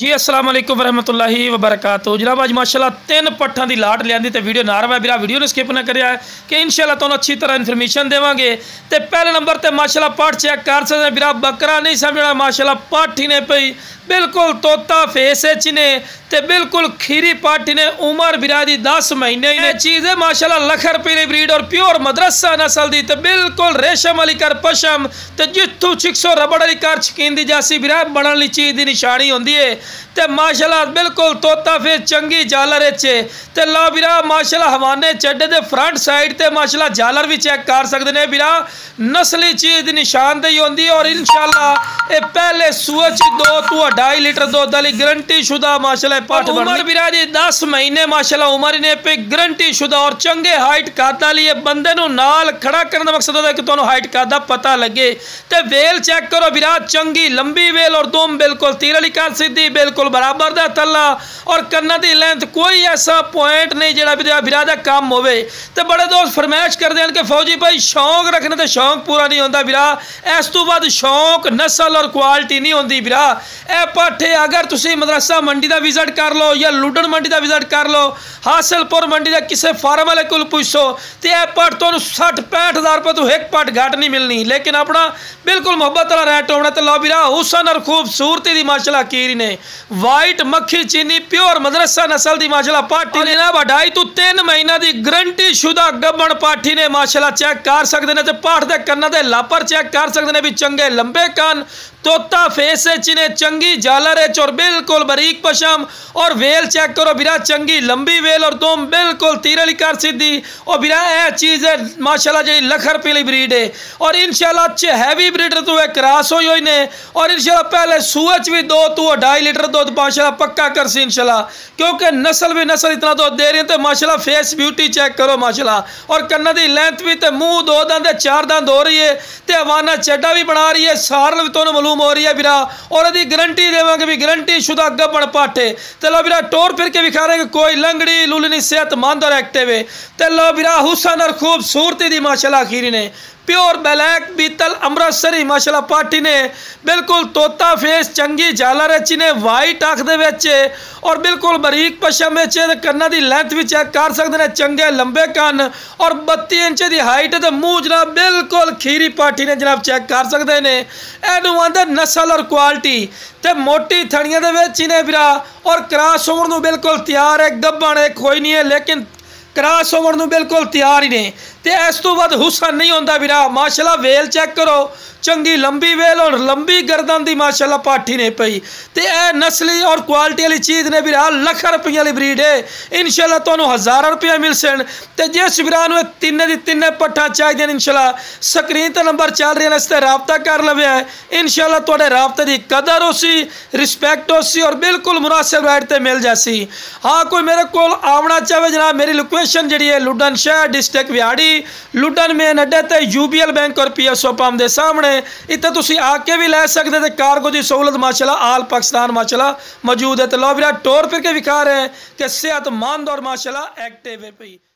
जी अस्सलाम वालेकुम वरहमतुल्लाहि वबरकातुहू। जनाब अज माशाल्लाह 3 पट्ठां दी लाट लियांदी ते वीडियो ना रहा मेरा वीडियो ने स्किप ना करिया कि इंशाल्लाह तुहानूं अच्छी तरह इन्फॉर्मेशन देवांगे। ते पहले नंबर ते माशाल्लाह पट्ठ चेक कर सकदे वीरा, बकरा नहीं समझना, माशाल्लाह पट्ठ ही ने पई बिल्कुल तोता फेस ने ते बिल्कुल खीरी पट्ठ ने। उमर वीरा दी 10 महीने ने चीज़ है माशाल्लाह, लख रुपये की ब्रीड और प्योर मदरसा नस्ल दी ते बिल्कुल रेशम वाली कर पशम ते जिथों चिक्सो रबड़ वाली कर शकीन दी जासी वीरा बनने वाली चीज़ की निशानी होंदी है। ते माशाल्लाह बिल्कुल तोता फेस चंगी झालर ते लो वीरा माशाल्लाह हवाने चड्डे दे फ्रंट साइड ते माशाल्लाह झालर भी चेक कर सकते हैं वीरा, नस्ली चीज़ की निशानदेही होंदी है। और इंशाल्लाह ये पहले सूए च 2 to 2.5 लीटर दुध वाली गारंटी शुदा माशाल्लाह पट्ठ उमर वीरा दी 10 महीने माशाल्लाह उमर ने पे गारंटी शुदा और चंगे हाइट कद वाली है। बंदे नूं नाल खड़ा करने का मकसद होता है कि तुहानूं हाइट कद दा पता लगे। ते वेल चेक करो वीरा, चंगी लंबी वेल और दुम बिल्कुल तीर वाली कर सीधी बिल्कुल बराबर दा तल्ला और कन्ना दी लेंथ कोई ऐसा पॉइंट नहीं जिहड़ा वीरा दा कम होवे। ते बड़े दोस्त फरमाइश करते हैं कि फौजी भाई शौक रखने ते शौक पूरा नहीं होता वीरा, इस तो बाद शौक नस्ल और क्वालिटी नहीं होती वीरा। ए पट्ठ अगर तुसी मदरसा मंडी का विजिट कर लो या लुडन मंडी का विजिट कर लो, हासिलपुर मंडी का किसी फार्म वाले को पूछो तो यह पट्ठ तो 60-65 हज़ार रुपये तो एक पट्ठ घट नहीं मिलनी, लेकिन अपना बिल्कुल मुहब्बत वाला रेट होना। तो लो वीरा हुसन और खूबसूरती की माशाल्लाह कीरी ने वाइट मक्खी चीनी प्योर मदरसा नस्ल की माशाल्लाह पाठी ने ना 2.5 to 3 महीना की गारंटी शुदा गब्बन पाठी ने माशाल्लाह चेक कर सकते हैं। तो पाठ के कन्ना के लापर चेक कर सकते हैं भी चंगे लंबे कान, तोता फेस ने चंगी झालर और बिल्कुल बरीक पशम और वेल चेक करो वीरा, चंगी लंबी वेल और तुम बिल्कुल तीर वाली कर सीधी। और वीरा यह चीज़ है माशाल्लाह जी लख रुपये की ब्रीड है और इंशाल्लाह अच्छे हैवी ब्रीडर तो क्रॉस हुई ने। और इंशाल्लाह पहले सूए च भी 2 to 2.5 लीटर दूध माशाल्लाह पक्का कर सी इंशाल्लाह, क्योंकि नस्ल भी नस्ल इतना दूध दे रही है। तो माशाल्लाह फेस ब्यूटी चेक करो माशाल्लाह, और कन्ना की लेंथ भी, तो मुँह 2 दंद 4 दंद हो रही है, तो हवाना चड्डा भी बना रही है, सारल भी तो मालूम हो रही है वीरा। और यदि गारंटी देवांगे भी गारंटी शुदा गब्बन पाठे। तो लो वीरा टोर फिर के विखा रहे कि कोई लंगड़ी लुलनी सेहतमंद और एक्टिव है। तो लो वीरा हुसन और खूबसूरती दी माशाल्लाह खीरी ने प्योर ब्लैक बीतल अमृतसरी माशाल्लाह पाठी ने बिल्कुल तोता फेस चंगी झालर ने वाइट अख दे और बिल्कुल बरीक पशम कन्ना की लेंथ भी चेक कर सकते हैं, चंगे लंबे कन और 32 इंच की हाइट। तो मुँह जनाब बिल्कुल खीरी पाठी ने जनाब चेक कर सकते हैं। इनू आंदे नस्ल और क्वालिटी ते मोटी थड़िया ने वीरा और क्रॉस ओवर बिल्कुल तैयार है। गब्बन है कोई नहीं है, लेकिन क्रॉस ओवर बिल्कुल तैयार ही ने। तो इस तो बाद हुसन नहीं होता वीरा माशाल्लाह। वेल चेक करो, चंगी लंबी वेल और लंबी गर्दन की माशाल्लाह पाठी ने पई। तो यह नस्ली और क्वालिटी वाली चीज़ ने वीरा लख रुपये वाली ब्रीड है। इंशाल्लाह तुहानूं 1000 रुपये मिल सन। तो जिस वीरा नूं तिन्ने दी तिन्ने पट्ठा चाहिए इंशाल्लाह स्क्रीन पर नंबर चल रहे हैं, इस पर राबता कर लवे। इंशाल्लाह तुहाडे राबते की कदर होसी, रिस्पैक्ट होसी और बिल्कुल मुनासिब रेट पर मिल जासी। हाँ कोई मेरे को आवना चाहे जनाब, मेरी लोकेशन जी है लुडन शहर डिस्ट्रिक्ट विहाड़ी, लुडन मेन अड्डे ते यूबीएल बैंक और पीएसओ पंप के सामने। इतने तुसी आके भी लै सकते थे, कार्गो की सहूलत माशाल्लाह आल पाकिस्तान माशाल्लाह मौजूद है। तो लो वीरा टोर फिर के विखा रहे हैं कि सेहतमंद और माशाल्लाह एक्टिव है भाई।